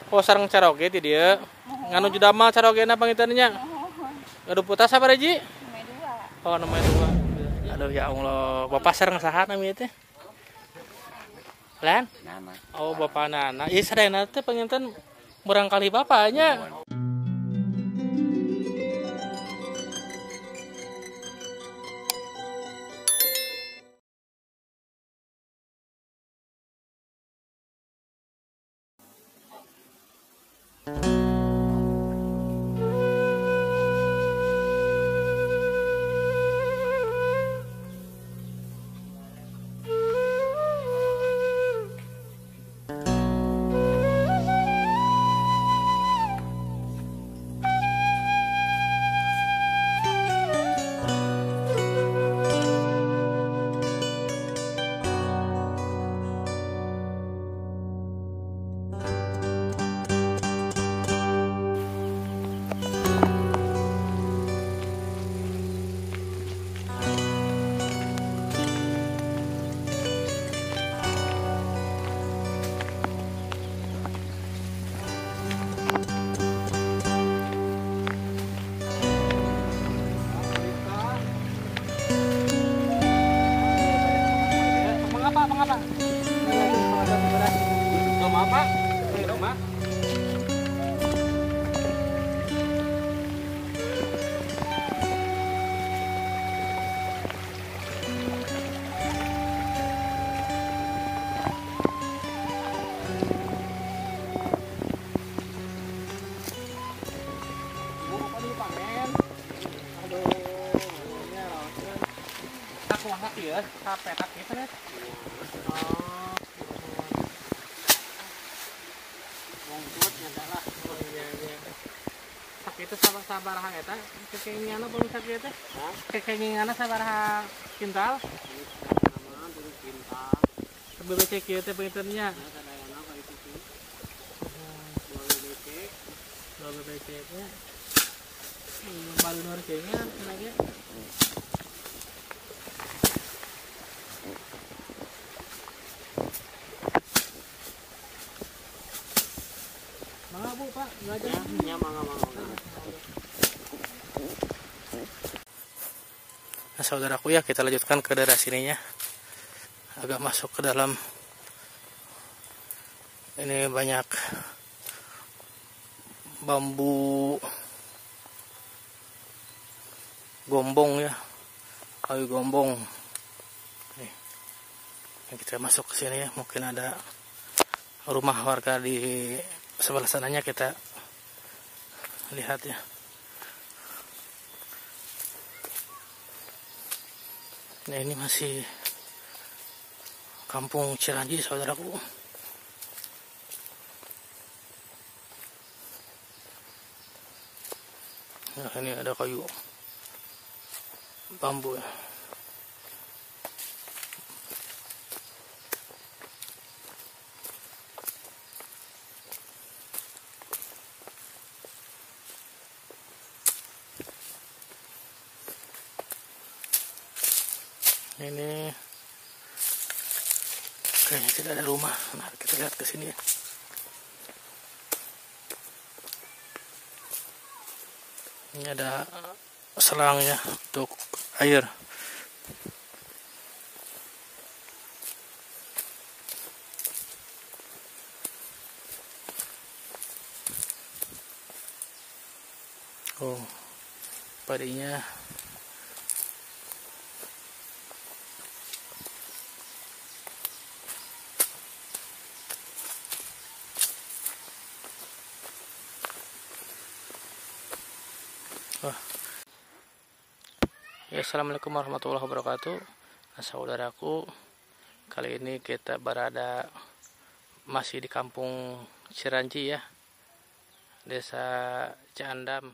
Oh sareng caroge ti dieu. Nganu judamal carogena pangitannya. Aduh putas apa Reji? Oh nomor 2. Aduh ya Allah, Bapak sareng saha nami teh? Lan? Nama. Oh Bapak Nana. Ieu sadayana teh panginten murang kali bapaknya. Mengapa? Rumah apa? Rumah. Aku angkat ya, sampai kaki sana. Sakit sabaraha eta kekengianna pun sakit teh kekengianna sabaraha kintal BBC kieu teh pinternya 2 BBC nya baru nur kayaknya lagi Mangga Bu Pak, belajar ya mangga. Nah saudaraku ya kita lanjutkan ke daerah sininya agak masuk ke dalam ini banyak bambu gombong ya kayu gombong nih kita masuk ke sini ya mungkin ada rumah warga di sebelah sananya kita lihat ya. Nah ini masih kampung Ciranji saudaraku. Nah ini ada kayu bambu ya. Ini kayaknya tidak ada rumah. Nah, kita lihat ke sini ya. Ini ada selangnya untuk air. Oh, padinya ya, assalamualaikum warahmatullahi wabarakatuh. Nah, saudaraku, kali ini kita berada masih di kampung Ciranji ya, desa Ciandam.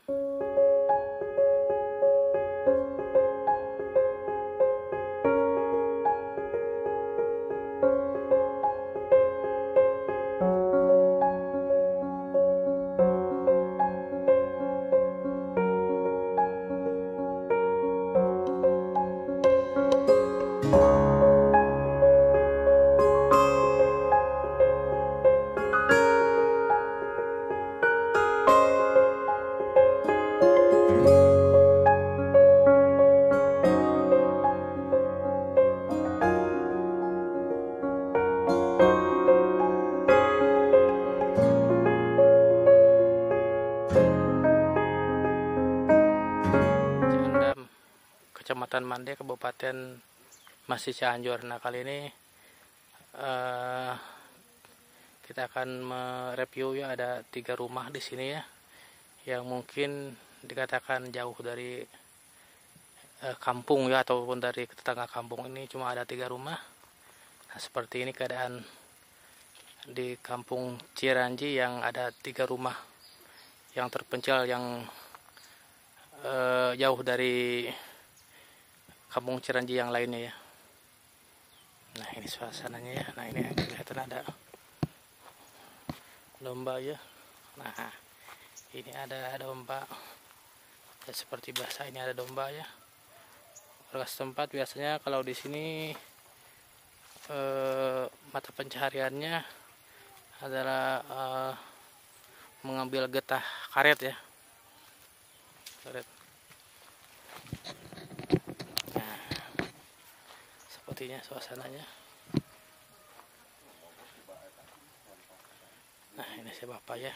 Kecamatan Mande, Kabupaten Masih Cianjur. Nah, kali ini kita akan mereview ya, ada 3 rumah di sini ya, yang mungkin dikatakan jauh dari kampung ya, ataupun dari tetangga kampung. Ini cuma ada 3 rumah. Nah, seperti ini keadaan di Kampung Ciranji yang ada 3 rumah yang terpencil, yang jauh dari Kampung Ciranji yang lainnya ya. Nah, ini suasananya ya. Nah, ini kelihatan ada domba ya. Nah, ini ada domba ya, seperti biasa ini ada domba ya. Warga setempat biasanya kalau di sini mata pencahariannya adalah mengambil getah karet ya, karet. Nah, sepertinya suasananya. Nah, ini si bapak ya.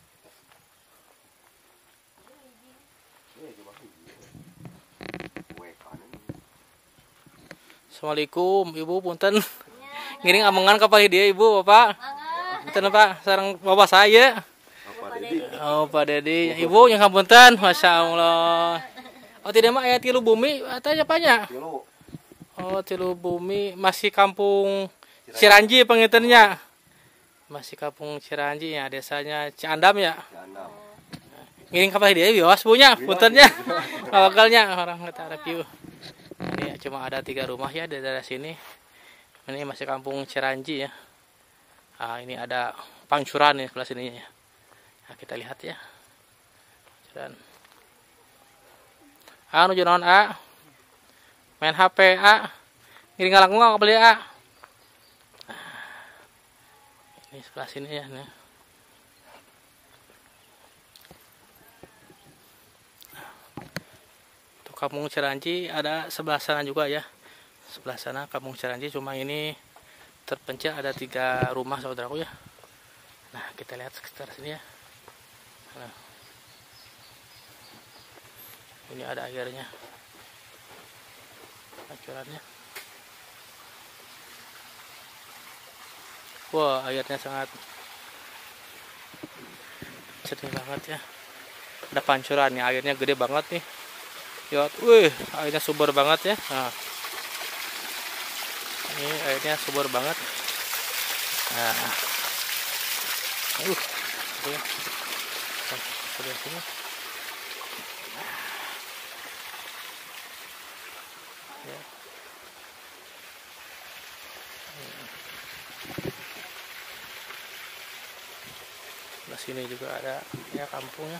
Assalamualaikum ibu, punten ngiring amengan kapal dia ibu bapak. Punten pak, sareng bapak saya. Oh Pak Dedi, ibu yang ngapunten, masya Allah. Oh tidak mah ayat Tilu Bumi atau apanya? Oh Tilu Bumi, masih Kampung Ciranji pengintennya. Masih Kampung Ciranji ya, desanya Ciandam ya. Ngiring kapal dia bios punya, puntennya. Awakalnya orang kita review. Ini cuma ada 3 rumah ya di daerah sini. Ini masih Kampung Ciranji ya. Nah, ini ada Pancuran nih sebelah sininya ya. Nah, kita lihat ya. Dan nuju naon A? Main HP A. Ngiring ngalangkung nggak beli A. Nah, ini sebelah sini ya. Nih. Untuk Kampung Ciranji ada sebelah sana juga ya. Sebelah sana Kampung Ciranji, cuma ini terpencil ada 3 rumah saudaraku ya. Nah, kita lihat sekitar sini ya. Nah, ini ada airnya, pancurannya. Wah, airnya sangat jernih banget ya. Ada pancurannya, airnya gede banget nih. Lihat, wih, airnya subur banget ya. Nah, ini airnya subur banget. Nah, ya. Sebelah sini. Ya. Sebelah sini juga ada ya kampungnya.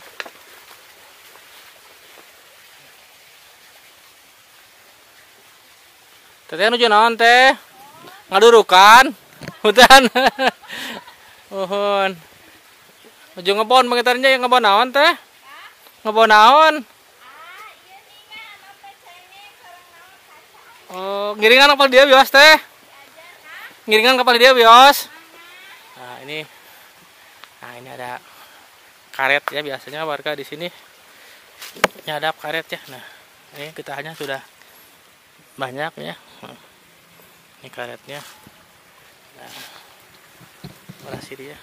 Teteh nuju naon teh? Ngadurukan? Hutan. Mohon. Nuju ngebon pengitarnya yang ngebon naon teh? Ngebon naon? Oh, ngiringan kapal dia bios teh. Ngiringan kapal dia bios. Nah, ini ada karet ya, biasanya warga di sini nyadap karet ya. Nah, ini getahnya sudah banyak ya. Ini karetnya. Nah, mana sih dia?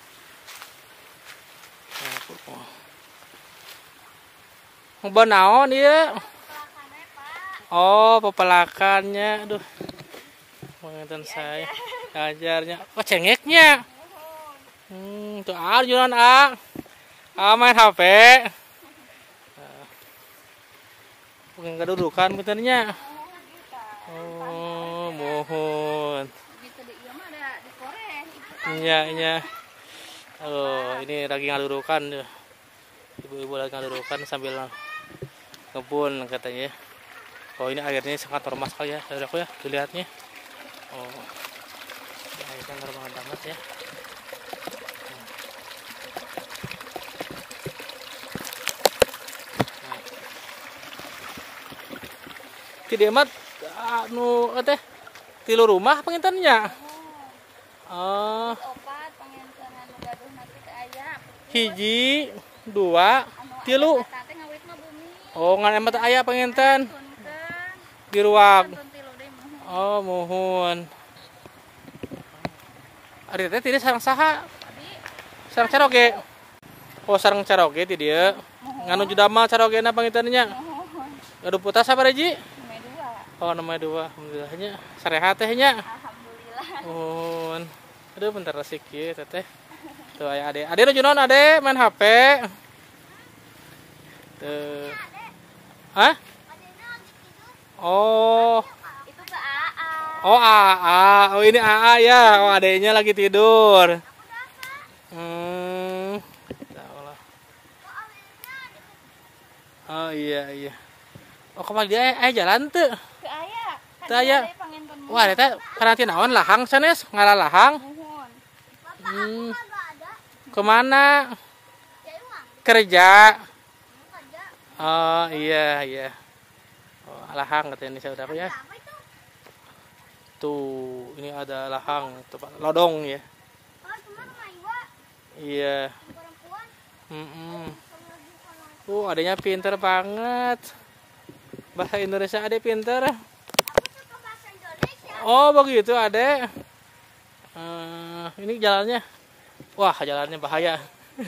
Ngebon naon ya? Oh, pepelakannya. Aduh. Pengen saya. Ajarnya. Oh, cengeknya. Tuh jualan A. Main HP. Pengen kedudukan bentarnya. Oh, mohon. Iya. Oh, ini lagi ngadurukan. Ibu-ibu lagi ngadurukan sambil ngebun katanya. Oh, ini airnya sangat normal sekali ya, saudaraku ya, dilihatnya. Oh, airnya normal banget ya. Nah. Tidak amat, teh, 3 rumah pengintannya. Oh. Hiji, 2, 3. Oh, ngan emat aya penginten. Diruak. Oh, mohon. Ari teh tidak sareng saha? Sareng caroge. Oh, sareng caroge ti dieu. Nganu judamal carogena pangitannya. Aduh putas sabar Ji? Oh, nomor 2. Alhamdulillahnya. Sarehat teh nya. Alhamdulillah. Mohon. Aduh bentar resik ieu teh. Tuh aya Ade. Ade nu junaon Ade? Main HP. Tuh. Hah? Oh. Itu ke AA. Oh AA. Oh ini AA ya. Oh adanya lagi tidur. Tahulah. Oh iya. Oh kemana dia? Jalan tuh. Ke Aya. Teu aya. Pangenton Wah eta karantina naon lahang sanes ngalah lahang. mohon. Kemana? Kerja. Oh iya. Oh, lahang katanya ini saudara ya. Tuh, ini ada lahang, tempat lodong ya. Iya. Adanya pinter banget. Bahasa Indonesia Ade pinter. Oh begitu Ade. Ini jalannya. Wah jalannya bahaya.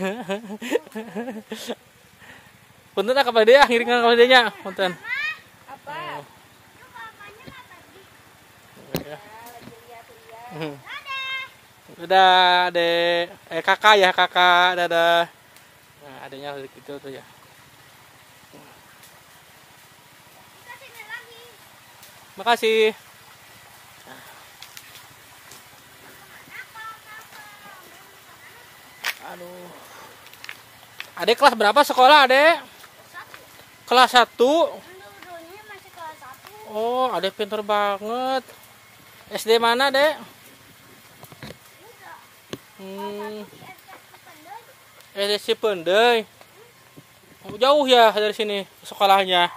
Punten ah kepada dia, ngiringan kepada dia. Punten. Apa? Dadah, Dek. Kakak ya, kakak. Dadah. Nah, adanya gitu tuh ya. Makasih. Aduh. Adek kelas berapa sekolah, Adek? Kelas 1. Oh, Adek pintar banget. SD mana, Dek? SD Cipendey. Oh, jauh ya dari sini sekolahnya.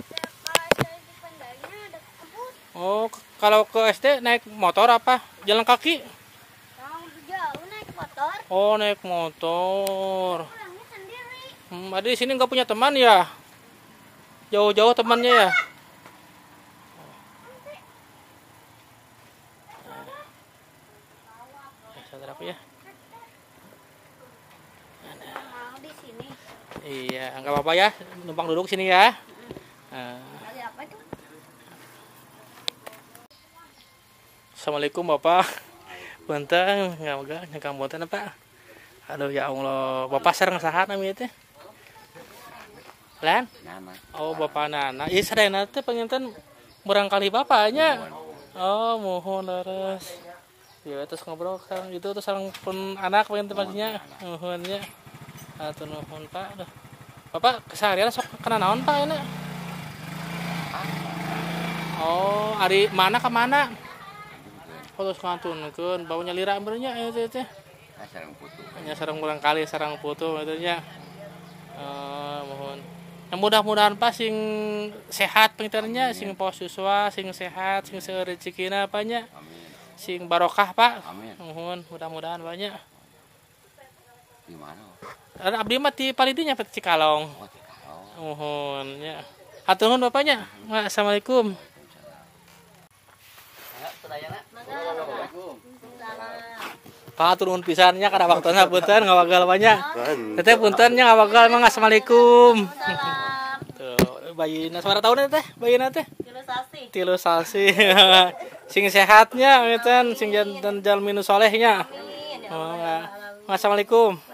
Oh, kalau ke SD naik motor apa? Jalan kaki? Oh, naik motor. Ada di sini nggak punya teman ya? Jauh-jauh temannya ya? Saudara aku ya. Mau di sini. Iya, nggak apa-apa ya. Numpang duduk sini ya. Assalamualaikum Bapak. Punten, nggak nyakang punten Pak. Aduh ya Allah, Bapak sareng saha nami teh? Lan? Oh, Bapak Nana. Ieu sadayana teh panginten barangkali bapaknya. Oh, mohon leres. Ya terus ngobrol sareng itu terus sareng pun anak panginten pastinya. Nuhunnya. Atuh nuhun Pak. Aduh. Bapak keseharian sok kena naon Pak ini? Oh, ari mana ke mana? Terus ngantunkeun baunya lira benernya eta teh. Sarang putu. Hanya sareng urang kali sareng putu eta nya. Mohon. Yang mudah-mudahan Pak sing sehat pengitarnya, sing pos siswa, sing sehat, sing rezekina apanya. Sing barokah Pak. Amin. Mohon mudah-mudahan banyak. Di mana? Abdi mah ti palidinya Pak Cikalong. Oh, Cikalong. Mohon ya. Hatur nuhun Bapaknya. Assalamualaikum. Pak turun pisannya kada waktuna punten ngawagal banyak. Teteh puntennya ngawagal mah assalamualaikum. Tuh bayina sabaraha taun teh bayina teh? 3 sasi. 3 sasi. Sing sehatnya ngeten sing jantan jalmi nu solehnya. Amin. Oh, assalamualaikum.